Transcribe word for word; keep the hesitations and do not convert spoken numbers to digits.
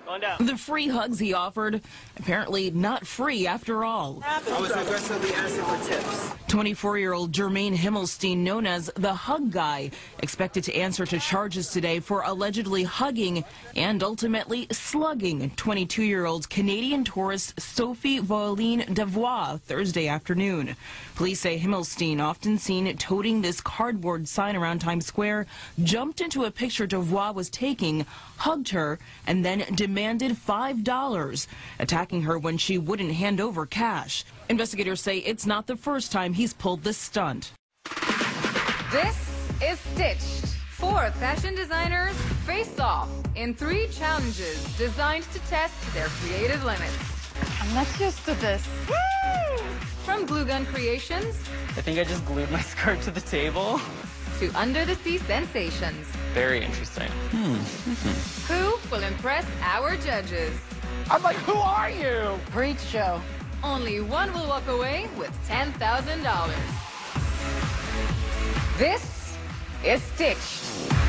Calm down. The free hugs he offered, apparently not free after all. I was aggressively asking for tips. twenty-four-year-old Jermaine Himmelstein, known as the Hug Guy, expected to answer to charges today for allegedly hugging and ultimately slugging twenty-two-year-old Canadian tourist Sophie Voline Devois Thursday afternoon. Police say Himmelstein, often seen toting this cardboard sign around Times Square, jumped into a picture Devois was taking, hugged her, and then demanded five dollars, attacking her when she wouldn't hand over cash. Investigators say it's not the first time he's pulled this stunt. This is Stitched. Four fashion designers face off in three challenges designed to test their creative limits. I'm not used to this. Woo! From Glue Gun Creations I think I just glued my skirt to the table. to Under the Sea Sensations. Very interesting. Hmm. Who will impress our judges? I'm like, who are you? Preach, Joe. Only one will walk away with ten thousand dollars. This is Stitched.